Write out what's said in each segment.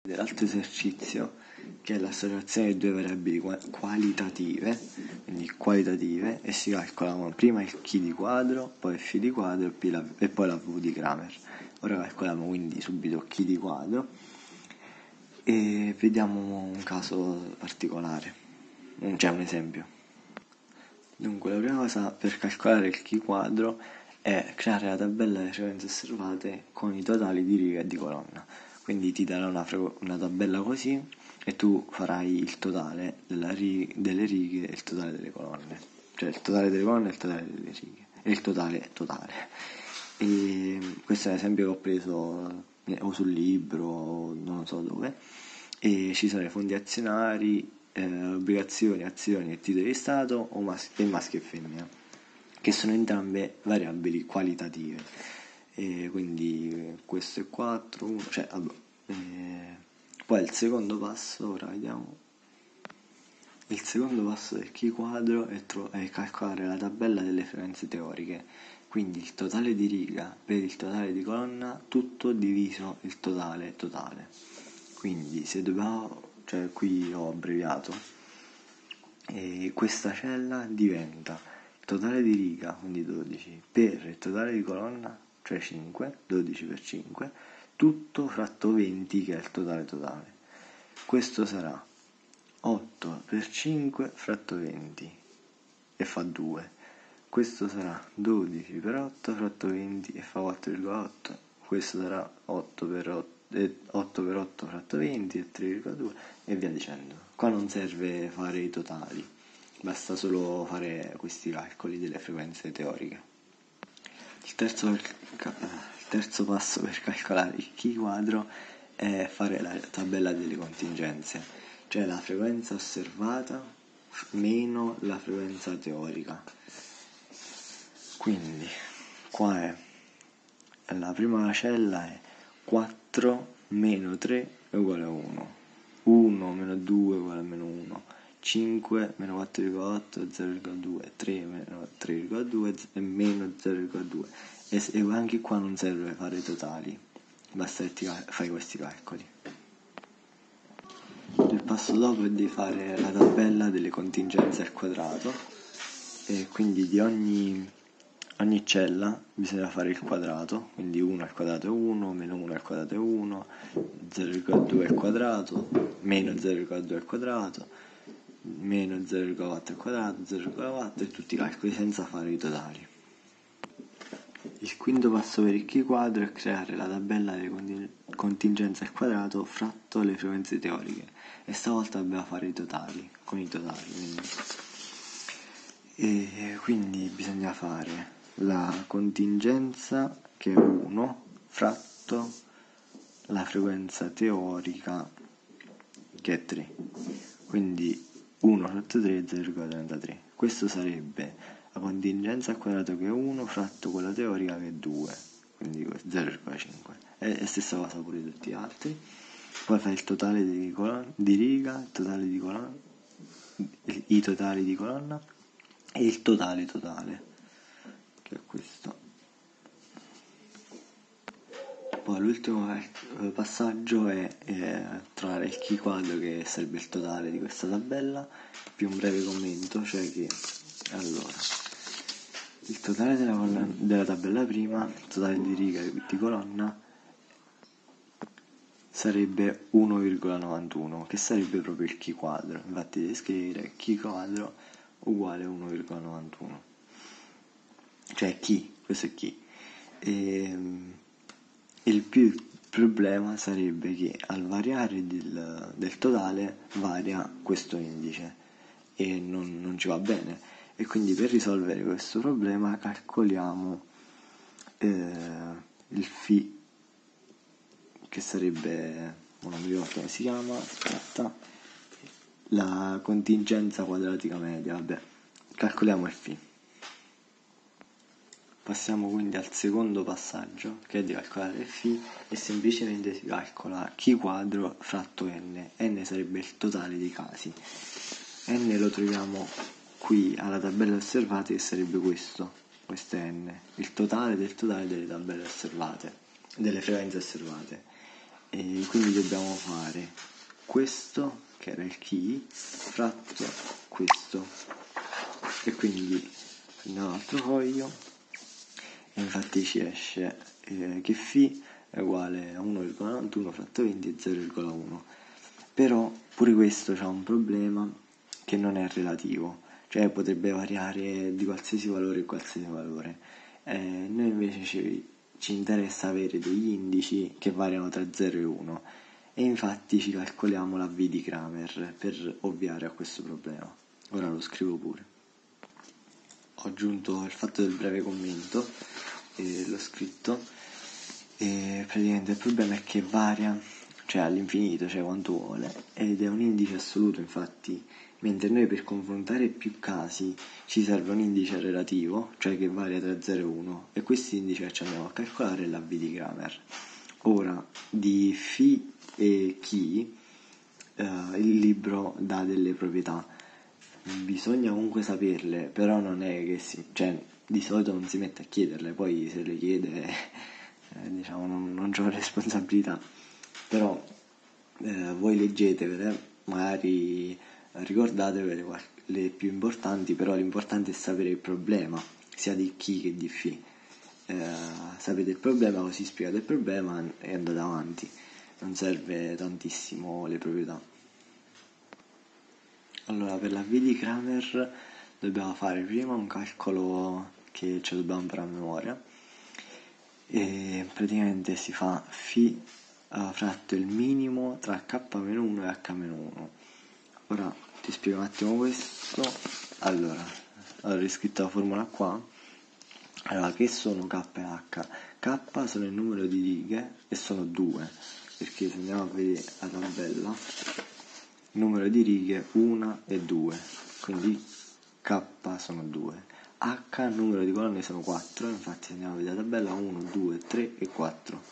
Dell'altro esercizio, che è l'associazione di due variabili qualitative, quindi qualitative, e si calcolano prima il chi di quadro, poi il φ di quadro e poi la v di Cramer. Ora calcoliamo quindi subito chi di quadro e vediamo un caso particolare, cioè un esempio. Dunque, la prima cosa per calcolare il chi quadro è creare la tabella delle frequenze osservate con i totali di riga e di colonna. Quindi ti darà una tabella così e tu farai il totale delle righe e il totale delle colonne. Cioè il totale delle colonne e il totale delle righe. E il totale totale. E questo è un esempio che ho preso o sul libro o non so dove. E ci sono i fondi azionari, obbligazioni, azioni e titoli di Stato o maschi e femmina, che sono entrambe variabili qualitative. E quindi questo è 4, 1, cioè vabbè. Poi il secondo passo, ora vediamo. Il secondo passo del chi quadro è calcolare la tabella delle frequenze teoriche, quindi il totale di riga per il totale di colonna, tutto diviso il totale totale. Quindi se dobbiamo, cioè qui ho abbreviato, e questa cella diventa il totale di riga, quindi 12, per il totale di colonna, cioè 5, 12 per 5, tutto fratto 20 che è il totale totale. Questo sarà 8 per 5 fratto 20 e fa 2. Questo sarà 12 per 8 fratto 20 e fa 4,8. Questo sarà 8 per 8 fratto 20 e 3,2 e via dicendo. Qua non serve fare i totali, basta solo fare questi calcoli delle frequenze teoriche. Il terzo passo per calcolare il chi quadro è fare la tabella delle contingenze, cioè la frequenza osservata meno la frequenza teorica. Quindi qua è la prima cella è 4 meno 3 è uguale a 1, 1 meno 2 è uguale a meno 1, 5 meno 4,8 è 0,2, 3 meno 3,2 è meno 0,2 e anche qua non serve fare i totali, basta che fai questi calcoli. Il passo dopo è di fare la tabella delle contingenze al quadrato e quindi di ogni cella bisogna fare il quadrato, quindi 1 al quadrato è 1, meno 1 al quadrato è 1, 0,2 al quadrato, meno 0,2 al quadrato, meno 0,4 al quadrato, 0,4 e tutti i calcoli senza fare i totali. Il quinto passo per il chi quadro è creare la tabella delle contingenze al quadrato fratto le frequenze teoriche e stavolta dobbiamo fare i totali, con i totali. E quindi bisogna fare la contingenza che è 1 fratto la frequenza teorica che è 3, quindi 1 fratto 3 è 0,33. Questo sarebbe la contingenza al quadrato che è 1 fratto quella teorica che è 2, quindi 0,5. E stessa cosa pure tutti gli altri. Poi fai il totale di riga, il totale di colonna, i totali di colonna e il totale totale, che è questo. Poi l'ultimo passaggio è trovare il chi quadro, che sarebbe il totale di questa tabella, più un breve commento, cioè che allora il totale della tabella prima, il totale di riga e di colonna sarebbe 1,91, che sarebbe proprio il chi quadro. Infatti devi scrivere chi quadro uguale 1,91, cioè chi, questo è chi. Il problema sarebbe che al variare del totale varia questo indice e non ci va bene, e quindi per risolvere questo problema calcoliamo il φ, che sarebbe, non mi ricordo come si chiama, aspetta, la contingenza quadratica media, vabbè, calcoliamo il φ. Passiamo quindi al secondo passaggio, che è di calcolare il φ, e semplicemente si calcola chi quadro fratto n sarebbe il totale dei casi. N lo troviamo qui alla tabella osservate, che sarebbe questo è n, il totale del totale delle tabelle osservate, delle frequenze osservate. e quindi dobbiamo fare questo, che era il chi, fratto questo, e quindi prendiamo un altro foglio e infatti ci esce che φ è uguale a 1,91 fratto 20 e 0,1. Però pure questo ha un problema che non è relativo, cioè potrebbe variare di qualsiasi valore. Noi invece ci interessa avere degli indici che variano tra 0 e 1 e infatti ci calcoliamo la V di Cramer per ovviare a questo problema. Ora lo scrivo pure. Ho aggiunto il fatto del breve commento e l'ho scritto, e praticamente il problema è che varia, cioè all'infinito, cioè quanto vuole, ed è un indice assoluto. Infatti, mentre noi per confrontare più casi ci serve un indice relativo, cioè che varia tra 0 e 1, e questo indice che ci andiamo a calcolare è la V di Cramer. Ora, di φ e chi il libro dà delle proprietà, bisogna comunque saperle, però non è che cioè di solito non si mette a chiederle, poi se le chiede diciamo non c'ho responsabilità, però voi leggetevele, magari ricordatevele le più importanti, però l'importante è sapere il problema sia di chi che di φ. Sapete il problema, così spiegate il problema e andate avanti, non serve tantissimo le proprietà. Allora, per la V di Cramer dobbiamo fare prima un calcolo che ci dobbiamo imparare a memoria, e praticamente si fa φ fratto il minimo tra k-1 e h-1. Ora ti spiego un attimo questo. Allora, ho riscritto la formula qua. Allora, che sono k e h? K sono il numero di righe e sono 2, perché se andiamo a vedere la tabella, il numero di righe 1 e 2, quindi k sono 2. H, il numero di colonne sono 4, infatti se andiamo a vedere la tabella 1, 2, 3 e 4,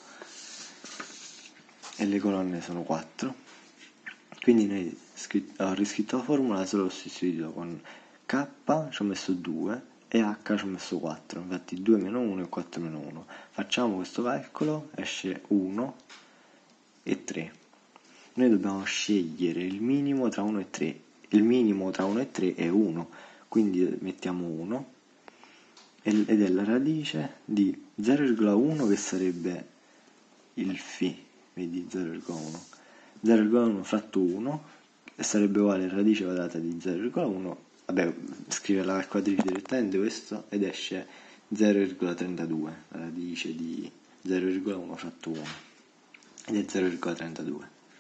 e le colonne sono 4, quindi noi ho riscritto la formula, solo ho sostituito con k ci ho messo 2 e h ci ho messo 4, infatti 2 meno 1 è 4 meno 1. Facciamo questo calcolo, esce 1 e 3. Noi dobbiamo scegliere il minimo tra 1 e 3. Il minimo tra 1 e 3 è 1, quindi mettiamo 1 ed è la radice di 0,1 che sarebbe il φ, vedi 0,1. 0,1 fratto 1 e sarebbe uguale a radice quadrata di 0,1. Vabbè, scrive la calcolatrice direttamente questo ed esce 0,32, la radice di 0,1 fratto 1 ed è 0,32.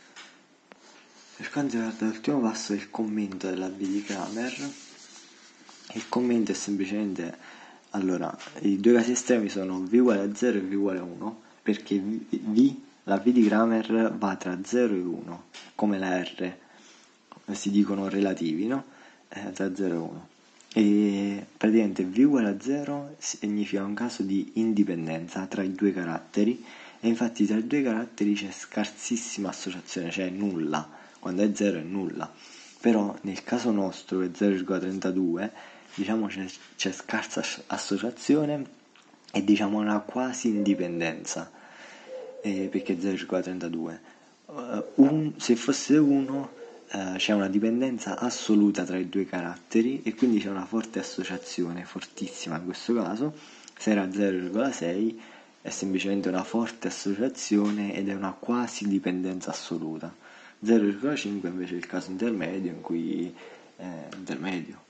Per quanto riguarda l'ultimo passo, il commento della V di Cramer. Il commento è semplicemente, allora, i due casi estremi sono V uguale a 0 e V uguale a 1, perché la V di Cramer va tra 0 e 1, come la R, si dicono relativi, no? Tra 0 e 1. E praticamente V uguale a 0 significa un caso di indipendenza tra i due caratteri, e infatti tra i due caratteri c'è scarsissima associazione, cioè nulla, quando è 0 è nulla. Però nel caso nostro, che è 0,32, diciamo c'è scarsa associazione e diciamo una quasi indipendenza, perché 0,32. Se fosse 1 c'è una dipendenza assoluta tra i due caratteri e quindi c'è una forte associazione, fortissima in questo caso. Se era 0,6 è semplicemente una forte associazione ed è una quasi dipendenza assoluta. 0,5 invece è il caso intermedio, in cui è intermedio.